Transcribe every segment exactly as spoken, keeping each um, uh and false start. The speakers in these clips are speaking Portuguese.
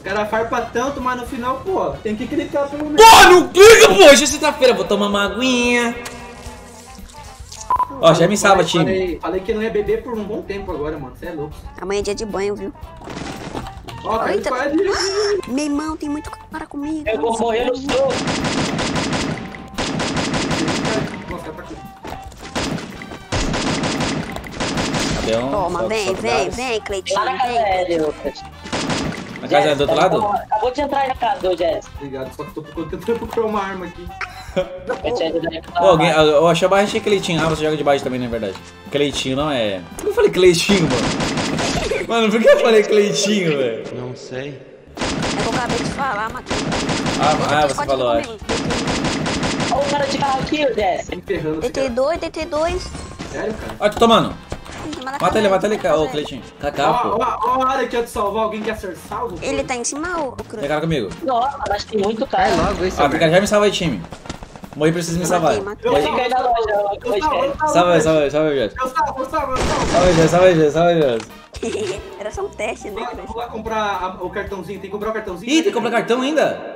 Os caras farpam tanto, mas no final, pô, tem que clicar pelo menos. Pô, não clica, pô. Hoje é sexta-feira, vou tomar uma aguinha. Ó, já me salva, time. Falei, falei que não ia beber por um bom tempo agora, mano. Você é louco. Amanhã é dia de banho, viu? Ó, caiu Eita. quase. Meu irmão, tem muito cara comigo. Eu vou morrer no soco. Nossa, pra aqui. Cadê um? Toma, Sobe, vem, sobe, vem, gás. vem, Cleitinho, Lá na casa, vem. velho, Lucas. A casa é do outro lado? Acabou de entrar na casa do Jess. Obrigado, só que tô tentando procurar uma arma aqui. Eu te ajudei a Ô, alguém, eu achei a barra de Cleitinho. Ah, você joga de baixo também, na verdade. Cleitinho não é... Por que eu falei Cleitinho, mano? Mano, por que eu falei Cleitinho, velho? Não sei. É que eu acabei de falar, Matheus. Ah, ah, você falou, acho. Olha o cara de carro aqui, o Jess. Tá me ferrando. D T dois, D T dois. Sério, cara? Ó, tô tomando. Mata ele, mata ele, ô, Cleitinho. Cacá, Ó, pô. ó, ó, a área que é de salvar. Alguém quer ser salvo? pô? Ele tá em cima, ô, Tem Cruz? cara comigo. Nossa, mas tem muito cara. Vai logo, esse Ó, tem cara, já me salva aí, time. Morri, preciso me salvar. Matei, matei. Eu Eu fico aí na loja, Eu salvo, eu Jess. salvo, Salva aí, eu salva aí, salva aí, Jess. Eu salvo, eu salvo, eu salvo. Salva aí, Jess, salva aí, Jess, salva aí, Jess. Era só um teste, né, Vou lá- Cruz? Vou lá comprar a- o cartãozinho. Tem que comprar o cartãozinho? Ih, tem que comprar cartão ainda?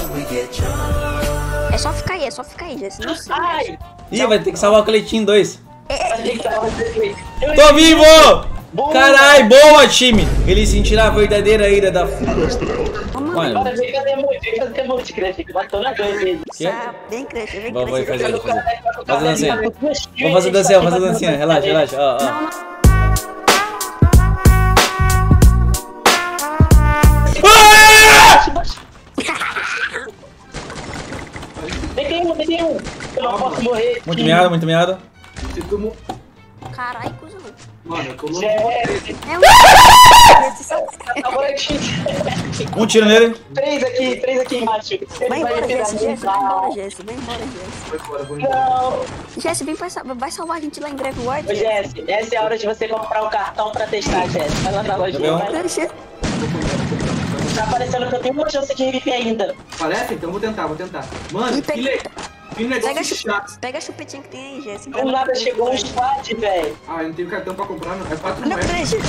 É só ficar aí, é só ficar aí, Jess. Não sei. Ai! Ih, vai ter que salvar o Cleitinho dois. Eu Tô vivo! Carai, boa, time! Ele sentirá a verdadeira ira da... Mano, Bora, vem fazer muito, vem fazer muito, Cleitinho. Matou na dois vezes. que é? Tá, vem, Cruz, vem, Vou, vou Cruz. fazer, vou fazer. Faz a dancinha. Vou fazer dancinha, vou fazer dancinha. Relaxa, relaxa. Ó, ó. Tem um, tem um. Eu não posso morrer. Muito meado, muito meado. Se tu mo- Caralho, cuzão. Mano, eu tô louco. Jess, É um... Jess, só- tá bonitinho. Um tiro nele. Três aqui, três aqui embaixo. Ele Vai embora, virar Jess, Jess, vai mal. embora, Jess, vai embora, Jess. Vai embora, vou embora. Não. Jess, vem pra, sal- vai salvar a gente lá em Graveyard, Ô, Jess. Jess, essa é a hora de você comprar um cartão pra testar, Jess. Vai lá na loja. Tá bom. Vai lá. Cruz, Tá parecendo que eu tenho uma chance de reviver ainda. Parece? Então vou tentar, vou tentar. Mano, E que, pega- le... que Pega a, negócio chup... chato. Pega a chupetinha que tem aí, Jess. Do nada chegou um squad, velho. Ah, eu não tenho cartão pra comprar, não. É quatro Não, moedas. Cruz.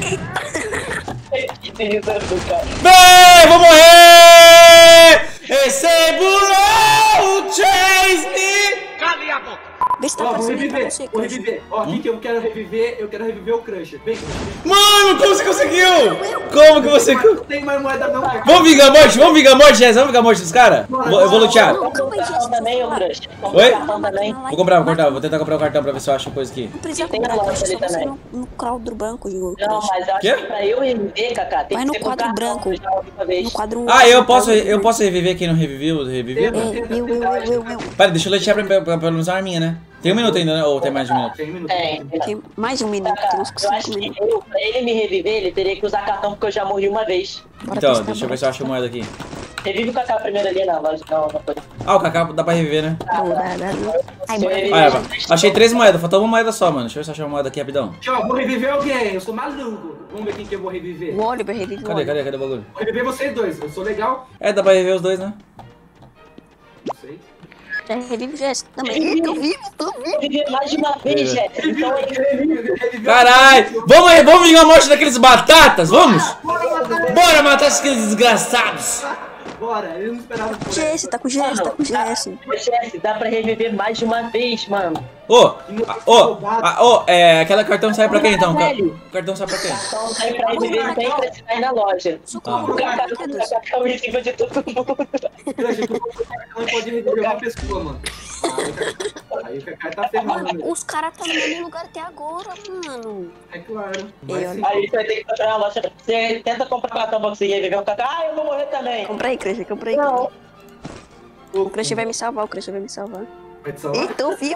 Que risando, cara. Bem, vou morrer! Recebo o Chase me! Vê se tá Ó, vou passando aí pra reviver, você, vou Cruz. reviver. Ó, aqui que eu quero reviver, eu quero reviver o Crusher. Vem, Mano, como você conseguiu? Como que você... não tem mais moeda não, cara. Vamos vingar a morte, vamos vingar a morte, Jess, vamos vingar a morte dos caras? Vou- Eu vou lutear. Não, calma aí, Comprar Jess. cartão também, ô Não crush. Oi? Comprar cartão também. Vou comprar, vou comprar, vou tentar comprar o cartão pra ver se eu acho coisa aqui. precisa Tem comprar, na Cruz. loja Só ali você também. no, no crowd do banco, Ju. Não, Cruz. mas eu acho Quê? que pra eu reviver, Kaká, tem Vai que no ser com quadro cartão, branco. eu já ouvi uma vez. No quadro... Ah, eu posso, eu posso reviver quem não reviveu, reviveu? É, eu, eu, eu, eu, eu. Pera, deixa eu lutear pra, pra, pra pelo menos uma arminha, né? Tem um minuto ainda, né? Ou tem mais de um minuto? Tem um minuto. Tem. Tem mais de um minuto, tem uns Eu acho cinco que minutos. eu, pra ele me reviver, ele teria que usar cartão porque eu já morri uma vez. Bora Então, testar, deixa eu bora ver se eu acho testar. moeda aqui. Revive o Kaká primeiro ali na loja. Não, não foi. Ah, o Kaká dá pra reviver, né? Dá, dá, dá. Ai, bora. Ele- Olha, achei três moedas, faltou uma moeda só, mano. Deixa eu ver se eu achar uma moeda aqui rapidão. Tchau, vou reviver alguém. Eu sou maluco. Vamos ver quem que eu vou reviver. O Oliver revive o Cadê, Oliver. cadê, cadê o bagulho? Vou reviver vocês dois. Eu sou legal. É, dá pra reviver os dois, né? Não sei. Já revive o Jess também. Eu vivo, tô vivo. Reviver mais de uma vez, Jess. Então é Revive. Caralho! Vamos, vamos vingar a morte daqueles batatas, vamos? Bora matar aqueles desgraçados! Bora, eu não esperava por Jess, tá com o Jess, tá com o Jess. Jess, dá pra reviver mais de uma vez, mano. Ô, ah, ô, ah, ô, é, aquela cartão sai pra quem então? Ca- O cartão sai pra quem? Então sai pra reviver sem precisar ir na loja. Socorro, O Kaká cadê Deus? é o invisível de todo mundo. Crusher, tu não pode reviver uma pessoa, mano. Aí o Kaká tá ferrando, né? Os caras tá no mesmo lugar até agora, mano. É claro. Vai Eu- sim. Aí você vai ter que comprar na loja. Você tenta comprar cartão pra conseguir reviver o Kaká. Ah, eu vou morrer também. Compra aí, Crush, compra aí. Não. O Crush vai me salvar, o Crush vai me salvar. Vai te salvar? Ih, tô vivo.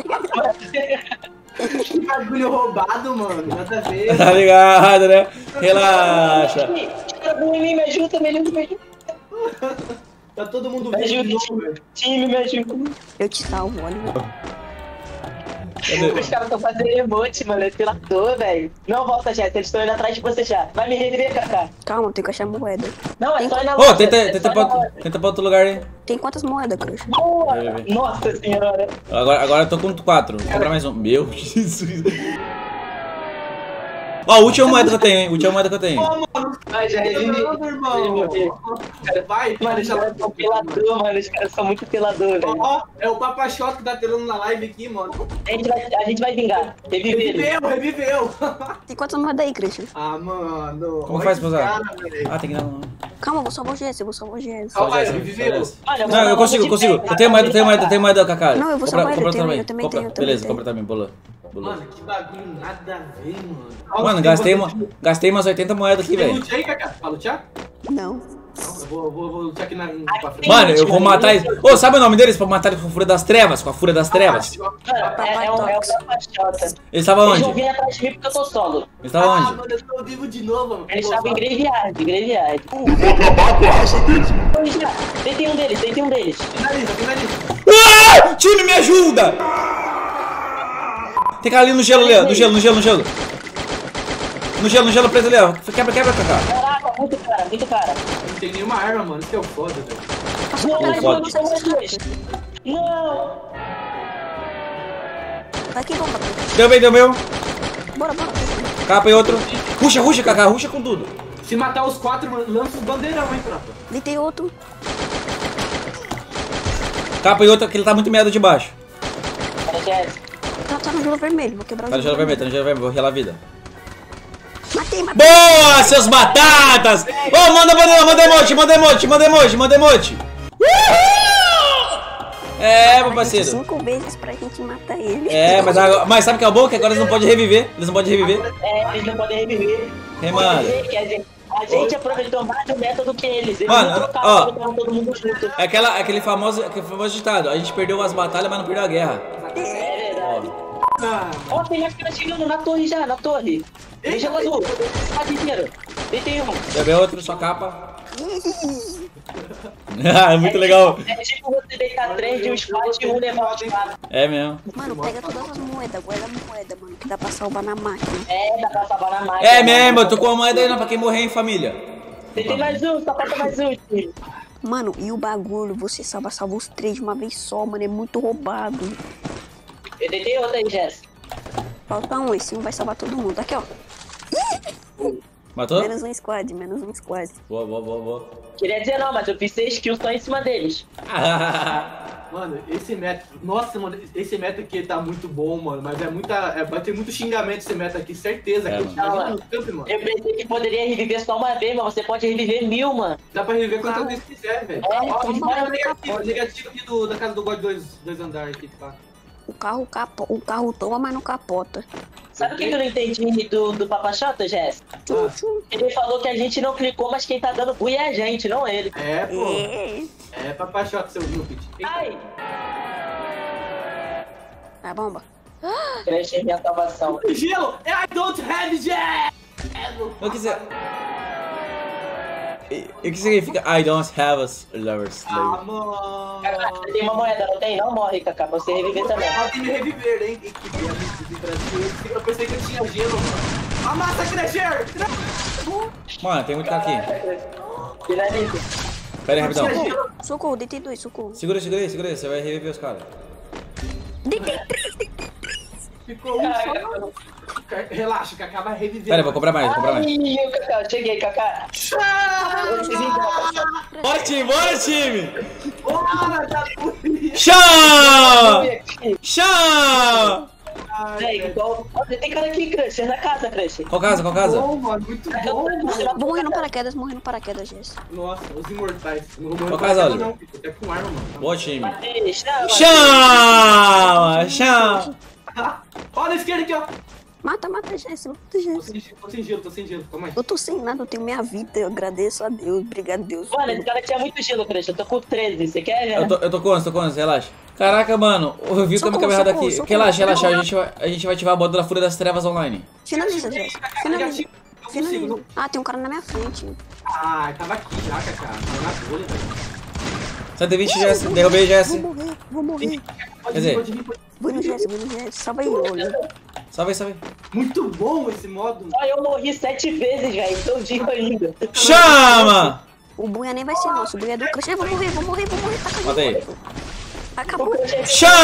Que bagulho roubado, mano. Nada a ver. Tá ligado, né? Relaxa. Cara, em mim, me ajuda, me ajuda, me ajuda. Tá todo mundo Me vivo de ajuda, novo, velho. time, me ajuda. Eu te salvo, Oliver. Os caras estão fazendo emote, mano. É pilador, velho. Não volta, Jess. Eles estão indo atrás de você já. Vai me reviver, Kaká. Calma, tem que achar moeda. Não, é só ir na Ô, loja. tenta, é tenta, só pra, ir na loja. tenta pra outro lugar aí. Tem quantas moedas, Crush? Boa! Vai, vai, vai. Nossa senhora. Agora, agora eu tô com quatro. Vou comprar mais um. Meu Jesus. Ó, a última moeda que eu tenho, hein? Última moeda que eu tenho. Ô, mano, Ai, já revivi. não, irmão. Vai, Mano, os deixa caras são pelador, mano. Os caras são muito pelador, velho. Ó, é o Papachote que tá telando na live aqui, mano. A gente vai, a gente vai vingar. Reviver ele. Reviveu, reviveu. Tem quantas moedas aí, Christian? Ah, mano. Como olha faz pra esse usar? cara, velho. Ah, tem que dar um... Calma, eu vou salvar o G S, eu vou salvar o G S. Calma aí, Só reviveu. Mano, eu vou Não, dar eu consigo, eu uma consigo. de Eu tenho moeda, eu tenho moeda, eu tenho moeda, Kaká. Não, eu vou Compra- salvar ele, compra eu tenho, também. eu também Compra. tenho, eu também Beleza, tenho. compra também, bola. Bola. Mano, que bagulho nada a ver, mano. Mano, gastei, uma, gastei umas oitenta moedas aqui, Tem velho. loot aí, Kaká? Pra lutear? Não. Não, eu vou, eu vou, vou lutear aqui na, no pra frente. Mano, eu vou matar eles. Ô, sabe o nome deles? Pra matar eles com a Fúria das Trevas? Com a Fúria das Trevas. Mano, é, é um é um Papachote. Eles estavam Eles onde? vão Eles vir atrás de mim porque eu tô solo. estavam Ah, onde? mano, eu tô vivo de novo, mano. Eles Pô, estavam em só- graveyard, graveyard. Deitei um deles, deitei um deles. Finaliza, finaliza. Ah! Time, me ajuda! Tem cara ali no gelo, ali, ó. No gelo, no gelo, no gelo. No gelo, no gelo preto ali, ó. Quebra, quebra, Kaká. Caraca, muito cara, muito cara. Não tem nenhuma arma, mano. Isso que é o foda, velho. Não, Não cara, pode. não são mais dois. Não. Vai aqui, bomba. Deu bem, deu meu. Bora, bora. Capa e outro. Ruxa, ruxa, Kaká. Ruxa com tudo. Se matar os quatro, mano, lança os bandeirão, hein, tropa. Deitei outro. Capa e outro, que ele tá muito medo de baixo. Cara, Jess. Tá, tá no gelo vermelho, vou quebrar o Tá no gelo vermelho, tá no gelo vermelho. Vou relar a vida. Matei, matei. Boa, seus batatas! Ô, manda, manda, manda emote, manda emote, manda emote, manda emote. Uhul! É, meu parceiro. Cinco vezes pra gente matar ele. É, mas, agora- mas sabe o que é o bom? Que agora eles não podem reviver. Eles não podem reviver. É, eles não podem reviver. É, mano. Quer dizer que a gente, a gente aproveitou mais o método que eles. Eles Mano, não trocaram, ó. botaram todo mundo junto. É aquela, aquele, famoso, aquele famoso ditado. A gente perdeu as batalhas, mas não perdeu a guerra. É verdade. Ah, Ó, tem já cara chegando na torre já, na torre. Deixa ela azul. Quase inteiro. Deitei um. Quer ver outro, sua capa. Ah, muito legal. É tipo você deitar três de um spot e um levar o espada. É mesmo. Mano, pega todas as moedas, guarda a moeda, mano, que dá pra salvar na máquina. É, dá pra salvar na máquina. É mesmo, eu tô com a moeda aí não, pra quem morrer em família. Deitei mais um, só falta mais um, filho. Mano, e o bagulho, você salva, salva os três de uma vez só, mano, é muito roubado. Eu deitei outra aí, Jess. Falta um, esse um vai salvar todo mundo. Aqui, ó. Matou? Menos um squad, menos um squad. Boa, boa, boa, boa. Queria dizer não, mas eu fiz seis kills só em cima deles. mano, esse método. Nossa, mano, esse método aqui tá muito bom, mano. Mas é muita. É, vai ter muito xingamento esse método aqui, certeza. É, que mano. imagina no campo, mano. Eu pensei que poderia reviver só uma vez, mas você pode reviver mil, mano. Dá pra reviver quantas vezes quiser, velho. É, Ó, então olha o bora negativo, ficar o negativo aqui do, da casa do God dois, dois andares aqui, tá? O carro, capo, o carro toma, mas não capota. Sabe o que que eu não entendi do, do Papachota, Jess? Tchum, tchum. Ele falou que a gente não clicou, mas quem tá dando bui é a gente, não ele. É, pô. É. É papachote, seu Rupit. Ai! A bomba. Cresce minha salvação. Gelo! I don't have jet! O que você... E o que significa I don't have a lover Ah, slave? mano. Cacá, você tem uma moeda, não tem? Não morre, Cacá, pra você reviver também. Pode me reviver, hein? Que que é isso de Brasil? Eu pensei que eu tinha gelo, mano. A massa crescer! Mano, tem muito cara aqui. Finaliza. Pera aí, rapidão. Socorro, socorro, deitei dois, socorro. Segura, segura aí, segura aí. Você vai reviver os caras. Deitei três, deitei. Ficou um só. Relaxa, que acaba revivendo. Pera aí, vou comprar mais, vou comprar mais. Ai, Cacá, eu cheguei, Cacá. Eu te vi, Bora, time, bora, time! Bora, tá bonito! Chão! Cacá. Chão! Véi, igual... Olha, tem cara aqui, Crusher, na casa, Crusher. Qual casa, qual casa? Bom, mano, muito bom, mano. Vou morrer no paraquedas, morrer no paraquedas, Jess. Nossa, os imortais. Não vou Qual morrer casa, com Oliver? não, filho. Até com arma, mano. Boa, time. Matei, chama. Chão! Chão! Olha a esquerda aqui, ó. Mata, mata, Jess, mata, Tô Jess. sem, tô sem gelo, tô sem gelo. Calma aí. Eu tô sem nada, eu tenho minha vida, eu agradeço a Deus, obrigado Deus. Mano, esse cara tinha muito gelo, Crusher. Eu tô com treze, você quer, Eu né? tô, eu tô com onze, tô com onze, relaxa. Caraca, mano, eu vi o caminho Socorro, errado socorro, aqui. socorro. Relaxa, relaxa, a gente, vai, a gente vai ativar a bota da Fúria das Trevas online. Finaliza, Jess. Finaliza. Negativo. Eu consigo. Finaliza. não- Ah, tem um cara na minha frente. Ah, tava aqui já, Cacá. Tô na bolha, velho. cento e vinte, Jess. Derrubei, Jess. Vou morrer, vou morrer. Pode Quer vir, dizer- pode vir, pode vir. Vou no Jess, vou no Jess. Salva aí, olha. Salve aí, salve aí. Muito bom esse modo. Ó, eu morri sete vezes, velho. Tô vivo ainda. Chama! O Bunha nem vai ser nosso, o Bunha é do Crush. Eu vou morrer, vou morrer, vou morrer. Tá acabando. Mata aí. Acabou.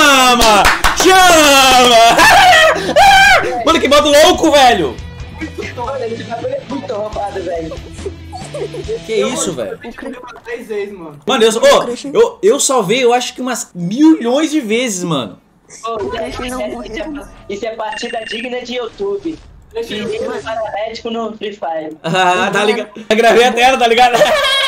Chama! Chama! Mano, que modo louco, velho! Muito Olha, esse bagulho é muito roubado, velho. Que isso, velho? dez vezes, mano. Mano, eu, oh, eu, eu salvei, eu acho que umas milhões de vezes, mano. Pô, isso, é, isso, é, isso é partida digna de YouTube. Fingindo paramédico no Free Fire. Ah, tá ligado? Eu gravei a tela, tá ligado?